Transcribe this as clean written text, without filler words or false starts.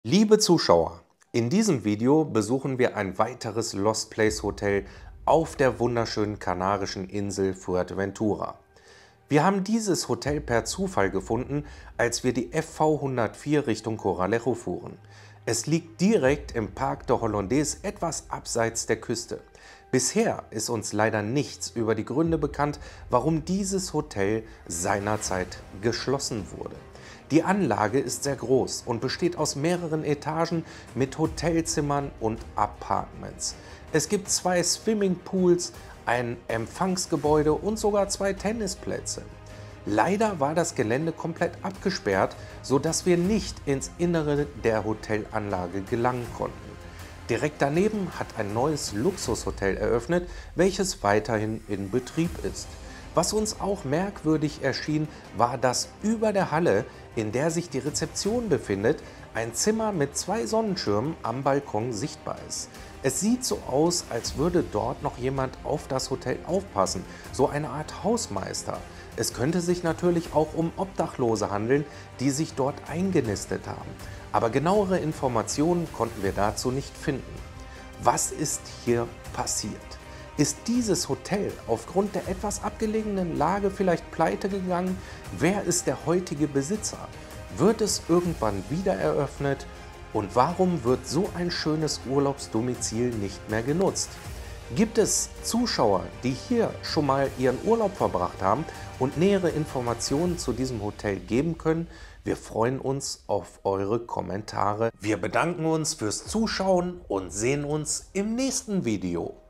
Liebe Zuschauer, in diesem Video besuchen wir ein weiteres Lost Place Hotel auf der wunderschönen kanarischen Insel Fuerteventura. Wir haben dieses Hotel per Zufall gefunden, als wir die FV 104 Richtung Coralejo fuhren. Es liegt direkt im Parc de Hollandaise etwas abseits der Küste. Bisher ist uns leider nichts über die Gründe bekannt, warum dieses Hotel seinerzeit geschlossen wurde. Die Anlage ist sehr groß und besteht aus mehreren Etagen mit Hotelzimmern und Apartments. Es gibt 2 Swimmingpools, ein Empfangsgebäude und sogar 2 Tennisplätze. Leider war das Gelände komplett abgesperrt, sodass wir nicht ins Innere der Hotelanlage gelangen konnten. Direkt daneben hat ein neues Luxushotel eröffnet, welches weiterhin in Betrieb ist. Was uns auch merkwürdig erschien, war, dass über der Halle, in der sich die Rezeption befindet, ein Zimmer mit 2 Sonnenschirmen am Balkon sichtbar ist. Es sieht so aus, als würde dort noch jemand auf das Hotel aufpassen, so eine Art Hausmeister. Es könnte sich natürlich auch um Obdachlose handeln, die sich dort eingenistet haben. Aber genauere Informationen konnten wir dazu nicht finden. Was ist hier passiert? Ist dieses Hotel aufgrund der etwas abgelegenen Lage vielleicht pleite gegangen? Wer ist der heutige Besitzer? Wird es irgendwann wieder eröffnet? Und warum wird so ein schönes Urlaubsdomizil nicht mehr genutzt? Gibt es Zuschauer, die hier schon mal ihren Urlaub verbracht haben und nähere Informationen zu diesem Hotel geben können? Wir freuen uns auf eure Kommentare. Wir bedanken uns fürs Zuschauen und sehen uns im nächsten Video.